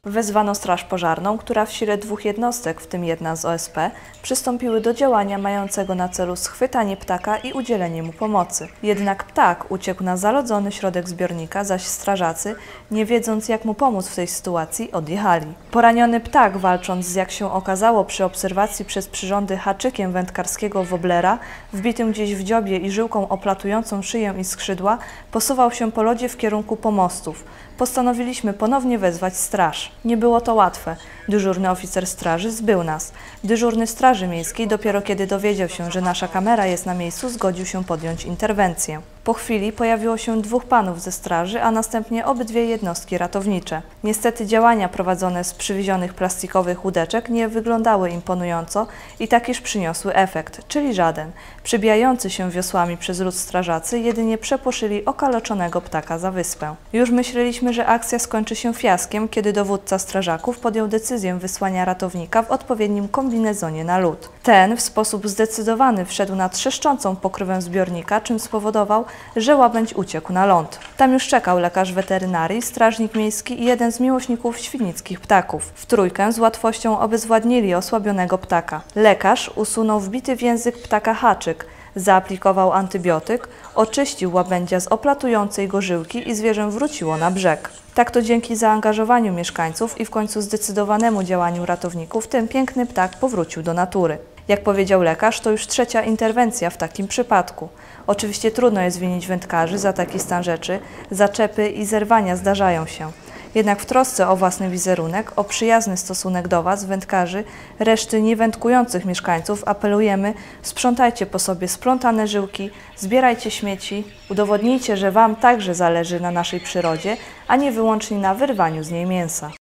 Wezwano straż pożarną, która w sile 2 jednostek, w tym jedna z OSP, przystąpiły do działania mającego na celu schwytanie ptaka i udzielenie mu pomocy. Jednak ptak uciekł na zalodzony środek zbiornika, zaś strażacy, nie wiedząc jak mu pomóc w tej sytuacji, odjechali. Poraniony ptak, walcząc z, jak się okazało przy obserwacji przez przyrządy, haczykiem wędkarskiego woblera, wbitym gdzieś w dziobie i żyłką oplatującą szyję i skrzydła, posuwał się po lodzie w kierunku pomostów. Postanowiliśmy ponownie wezwać straż. Nie było to łatwe. Dyżurny oficer straży zbył nas. Dyżurny straży miejskiej dopiero kiedy dowiedział się, że nasza kamera jest na miejscu, zgodził się podjąć interwencję. Po chwili pojawiło się 2 panów ze straży, a następnie obydwie jednostki ratownicze. Niestety działania prowadzone z przywiezionych plastikowych łódeczek nie wyglądały imponująco i takiż przyniosły efekt, czyli żaden. Przybijający się wiosłami przez lud strażacy jedynie przepłoszyli okaleczonego ptaka za wyspę. Już myśleliśmy, że akcja skończy się fiaskiem, kiedy dowódca strażaków podjął decyzję wysłania ratownika w odpowiednim kombinezonie na lód. Ten w sposób zdecydowany wszedł na trzeszczącą pokrywę zbiornika, czym spowodował, że łabędź uciekł na ląd. Tam już czekał lekarz weterynarii, strażnik miejski i jeden z miłośników świdnickich ptaków. W trójkę z łatwością obezwładnili osłabionego ptaka. Lekarz usunął wbity w język ptaka haczyk, zaaplikował antybiotyk, oczyścił łabędzia z oplatującej go żyłki i zwierzę wróciło na brzeg. Tak to dzięki zaangażowaniu mieszkańców i w końcu zdecydowanemu działaniu ratowników ten piękny ptak powrócił do natury. Jak powiedział lekarz, to już 3. interwencja w takim przypadku. Oczywiście trudno jest winić wędkarzy za taki stan rzeczy, zaczepy i zerwania zdarzają się. Jednak w trosce o własny wizerunek, o przyjazny stosunek do Was, wędkarzy, reszty niewędkujących mieszkańców apelujemy: sprzątajcie po sobie splątane żyłki, zbierajcie śmieci, udowodnijcie, że Wam także zależy na naszej przyrodzie, a nie wyłącznie na wyrwaniu z niej mięsa.